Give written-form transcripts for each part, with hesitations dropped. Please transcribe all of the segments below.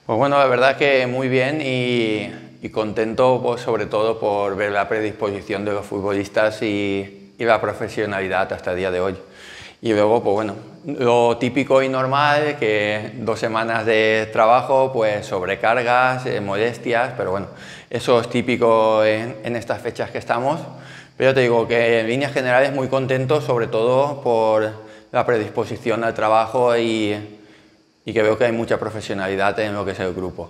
Pues bueno, la verdad que muy bien y contento pues, sobre todo por ver la predisposición de los futbolistas y la profesionalidad hasta el día de hoy. Y luego, pues bueno, lo típico y normal, que 2 semanas de trabajo, pues sobrecargas, molestias, pero bueno, eso es típico en estas fechas que estamos. Pero te digo que en líneas generales muy contento, sobre todo por la predisposición al trabajo y que veo que hay mucha profesionalidad en lo que es el grupo.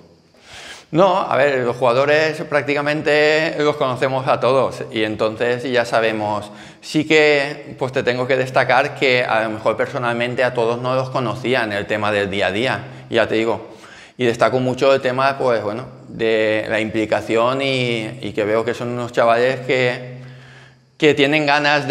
No, a ver, los jugadores prácticamente los conocemos a todos y entonces ya sabemos. Sí que pues te tengo que destacar que a lo mejor personalmente a todos no los conocía en el tema del día a día, ya te digo. Y destaco mucho el tema, pues bueno, de la implicación y que veo que son unos chavales que tienen ganas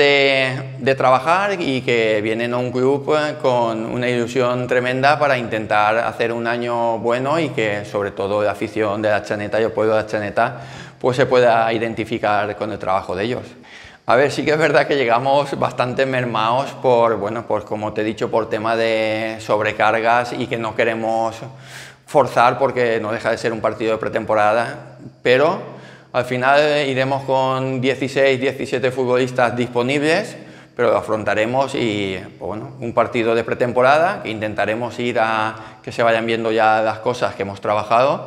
de trabajar y que vienen a un club con una ilusión tremenda para intentar hacer un año bueno y que sobre todo la afición de la Atxaneta y el pueblo de la Atxaneta pues se pueda identificar con el trabajo de ellos. A ver, sí que es verdad que llegamos bastante mermados por, bueno, pues como te he dicho, por tema de sobrecargas y que no queremos forzar porque no deja de ser un partido de pretemporada, pero al final iremos con 16, 17 futbolistas disponibles, pero lo afrontaremos y pues bueno, un partido de pretemporada que intentaremos ir a que se vayan viendo ya las cosas que hemos trabajado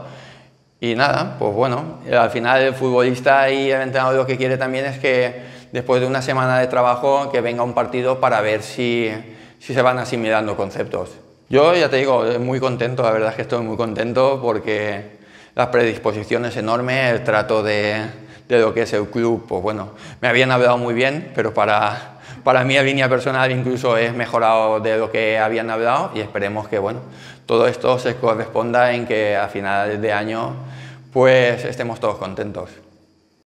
y nada, pues bueno, al final el futbolista y el entrenador lo que quiere también es que después de una semana de trabajo que venga un partido para ver si se van asimilando conceptos. Yo ya te digo, muy contento, la verdad es que estoy muy contento porque la predisposición es enorme, el trato de lo que es el club, pues bueno, me habían hablado muy bien, pero para mí en línea personal incluso es mejorado de lo que habían hablado y esperemos que bueno, todo esto se corresponda en que a finales de año pues estemos todos contentos.